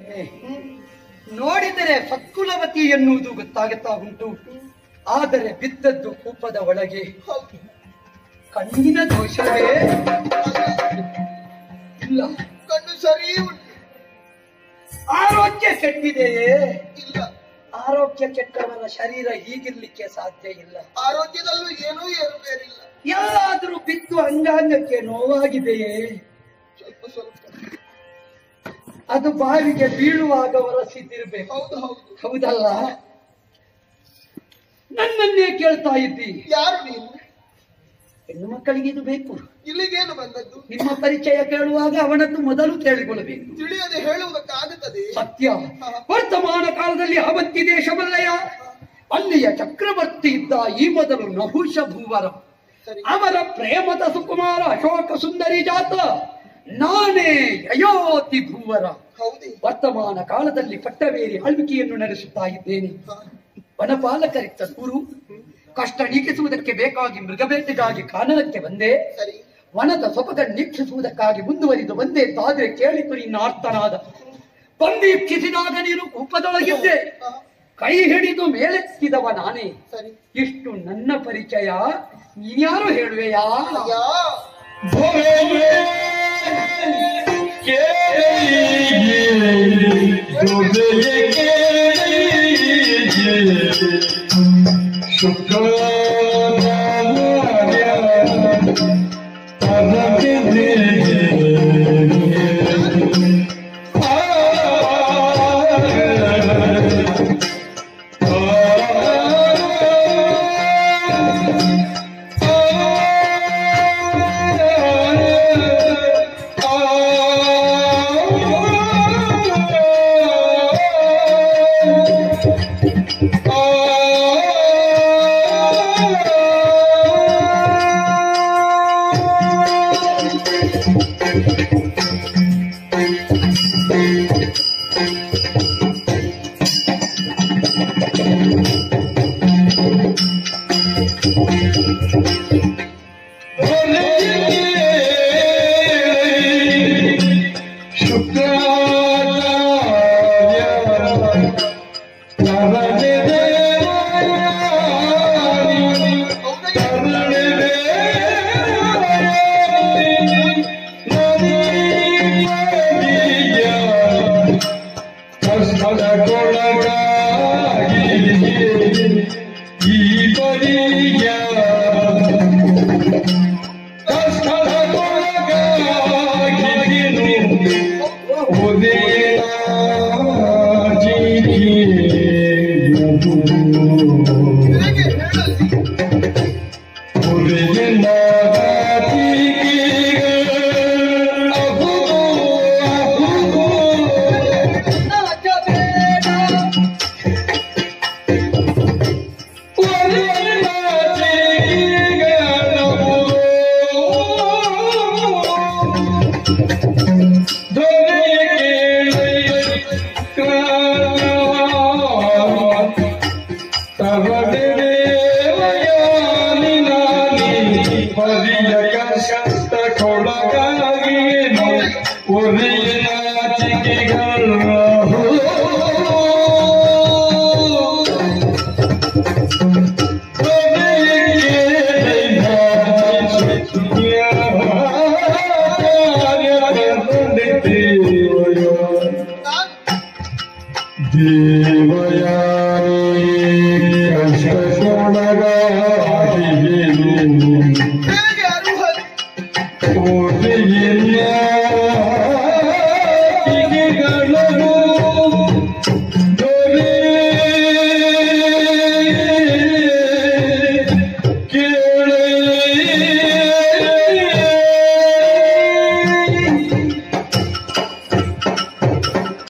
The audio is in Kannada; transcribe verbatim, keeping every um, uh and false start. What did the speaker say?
ಪದ್ಮೆ, ನೋಡಿದರೆ ಸತ್ಕುಲವತಿ ಎನ್ನುವುದು ಗೊತ್ತಾಗುತ್ತಾ ಉಂಟು. ಆದರೆ ಬಿದ್ದದ್ದು ಕೂಪದ ಒಳಗೆ. ಕಣ್ಣಿನ ದೋಷವೇ ಇಲ್ಲ. ಕಣ್ಣು ಸರಿ ಉಂಟು. ಆರೋಗ್ಯ ಕೆಟ್ಟಿದೆಯೇ? ಇಲ್ಲ. ಆರೋಗ್ಯ ಕೆಟ್ಟವರ ಶರೀರ ಹೀಗಿರ್ಲಿಕ್ಕೆ ಸಾಧ್ಯ ಇಲ್ಲ. ಆರೋಗ್ಯದಲ್ಲೂ ಏನೂ ಏರುಪೇರಿಲ್ಲ. ಎಲ್ಲಾದ್ರೂ ಬಿದ್ದು ಅಂಗಾಂಗಕ್ಕೆ ನೋವಾಗಿದೆಯೇ? ಸ್ವಲ್ಪ ಸ್ವಲ್ಪ. ಅದು ಬಾವಿಗೆ ಬೀಳುವಾಗ ಹೊರಸಿದ್ದಿರ್ಬೇಕು. ಹೌದು ಹೌದು. ಹೌದಲ್ಲ? ನನ್ನನ್ನೇ ಕೇಳ್ತಾ ಇದ್ದಿ. ಯಾರು ನೀನು? ಹೆಣ್ಣು ಮಕ್ಕಳಿಗೆ ಇದು ಬೇಕು. ಇಲ್ಲಿಗೇನು ಬಂದದ್ದು? ನಿಮ್ಮ ಪರಿಚಯ ಕೇಳುವಾಗ ಅವನದ್ದು ಮೊದಲು ಕೇಳಿಕೊಳ್ಳಬೇಕು. ತಿಳಿಯದೆ ಹೇಳುವುದಕ್ಕಾಗುತ್ತದೆ? ಸತ್ಯ. ವರ್ತಮಾನ ಕಾಲದಲ್ಲಿ ಅವಂತಿ ದೇಶವಲ್ಲಯ, ಅಲ್ಲಿಯ ಚಕ್ರವರ್ತಿ ಇದ್ದ ಈ ಮೊದಲು ನಹುಷ ಭೂವರ. ಅವರ ಪ್ರೇಮದ ಸುಕುಮಾರ ಅಶೋಕ ಸುಂದರಿ ಜಾತ ನಾನೇ ಯಯೋತಿ ಭೂವರ. ವರ್ತಮಾನ ಕಾಲದಲ್ಲಿ ಪಟ್ಟವೇರಿ ಆಳ್ವಿಕೆಯನ್ನು ನಡೆಸುತ್ತಾ ಇದ್ದೇನೆ. ವನಪಾಲಕರಿದ್ದ ದೂರು ಕಷ್ಟ ನೀಗಿಸುವುದಕ್ಕೆ ಬೇಕಾಗಿ ಮೃಗಬೇಟೆಗಾಗಿ ಕಾನನಕ್ಕೆ ಬಂದೆ. ವನದ ಸೊಬಗ ನೀಕ್ಷಿಸುವುದಕ್ಕಾಗಿ ಮುಂದುವರಿದು ಬಂದೆ. ತಾದ್ರೆ ಕೇಳಿತು ನಿನ್ನ ಆರ್ತನಾದ. ಬಂದೀಕ್ಷಿಸಿದಾಗ ನೀನು ಕೂಪದೊಳಗಿದ್ದೆ. ಕೈ ಹಿಡಿದು ಮೇಲೆತ್ತಿದವ ನಾನೇ. ಇಷ್ಟು ನನ್ನ ಪರಿಚಯ. ನೀನ್ಯಾರು ಹೇಳುವೆಯಾ? ಹೇಗೆ ಅರುಹರು?